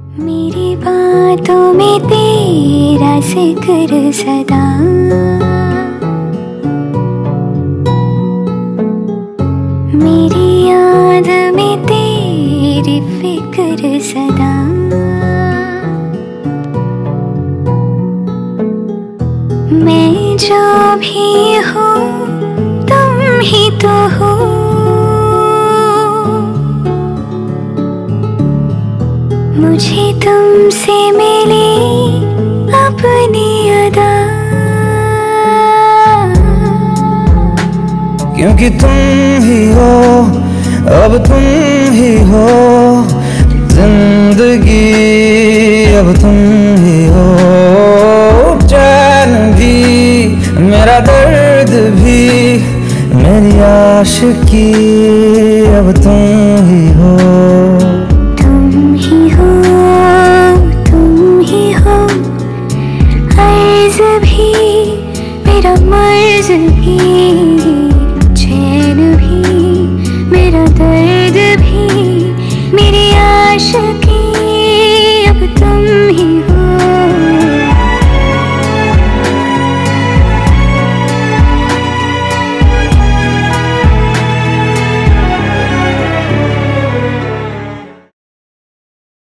मेरी बातों में तेरा जिक्र सदा, मेरी याद में तेरी फिक्र सदा। मैं जो भी हूँ तुम ही तो हो, मुझे तुमसे मिली अपनी अदा। क्योंकि तुम ही हो, अब तुम ही हो, जिंदगी अब तुम ही हो। चैन भी, मेरा दर्द भी, मेरी आशिकी अब तुम ही हो। तुम ही हो, तुम ही हो, अर्ज़ भी मेरा मर्ज़ भी।